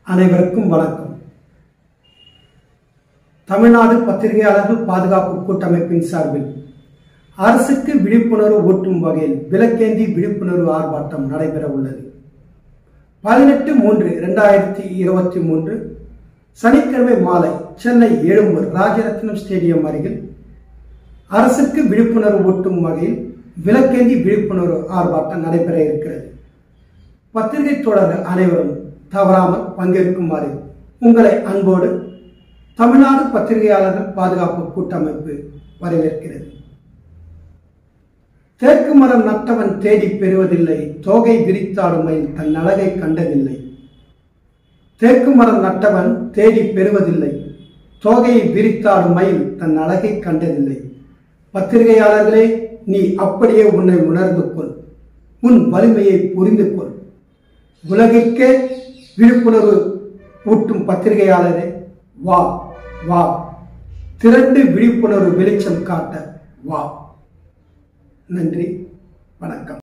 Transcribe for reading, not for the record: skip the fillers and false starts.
அனைவருக்கும் வணக்கம். தமிழ்நாடு பத்திரிகையாளர்கள் பாதுகாப்பு கூட்டமைப்பின் சார்பில் அரசுக்கு விழிப்புணர்வு ஊட்டும் வகையில் விளக்கேந்தி விழிப்புணர்வு ஆர்ப்பாட்டம் நடைபெற உள்ளது. 18/3/2023 சனிக்கிழமை மாலை சென்னை எழும்பூர் ராஜரத்னம் ஸ்டேடியம் அருகில் அரசுக்கு விழிப்புணர்வு ஊட்டும் வகையில் விளக்கேந்தி விழிப்புணர்வு ஆர்ப்பாட்டம் நடைபெற இருக்கிறது. பத்திரிகை தோழர்கள் அனைவரும் தவறாமல் பங்கேற்குமாறு உங்களை அன்போடு தமிழ்நாடு பத்திரிகையாளர்கள் பாதுகாப்பு கூட்டமைப்பு வரவேற்கிறது. தேக்கு மரம் நட்டவன் தேடி பெறுவதில்லை, தோகை விரித்தாடும் மயில் தன் அழகை கண்டதில்லை. தேக்கு மரம் நட்டவன் தேடி பெறுவதில்லை, தோகையை விரித்தாடும் மயில் தன் அழகை கண்டதில்லை. பத்திரிகையாளர்களே, நீ அப்படியே உன்னை உணர்ந்து கொள், உன் வலிமையை புரிந்து கொள். உலகிற்கே விழிப்புணர்வு ஊட்டும் பத்திரிகையாளரே, வா வா, திரண்டு விழிப்புணர்வு வெளிச்சம் காட்ட வா. நன்றி, வணக்கம்.